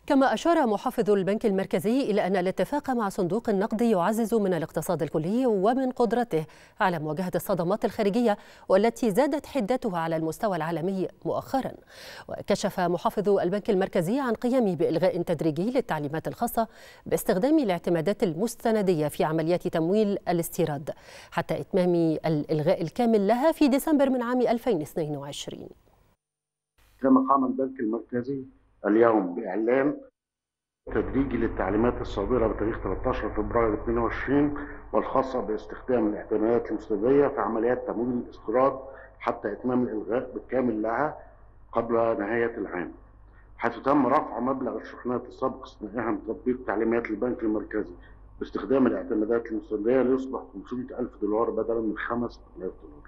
كما أشار محافظ البنك المركزي إلى أن الاتفاق مع صندوق النقد يعزز من الاقتصاد الكلي ومن قدرته على مواجهة الصدمات الخارجية والتي زادت حدتها على المستوى العالمي مؤخرا. وكشف محافظ البنك المركزي عن قيامه بإلغاء تدريجي للتعليمات الخاصة باستخدام الاعتمادات المستندية في عمليات تمويل الاستيراد حتى إتمام الإلغاء الكامل لها في ديسمبر من عام 2022. كما قام البنك المركزي اليوم بإعلان تدريجي للتعليمات الصادرة بتاريخ 13 فبراير 22 والخاصة باستخدام الاعتمادات المستندية في عمليات تمويل الاستيراد حتى إتمام الإلغاء بالكامل لها قبل نهاية العام، حيث تم رفع مبلغ الشحنات السابق استثنائها من تطبيق تعليمات البنك المركزي باستخدام الاعتمادات المستندية ليصبح $500,000 بدلا من $5,000.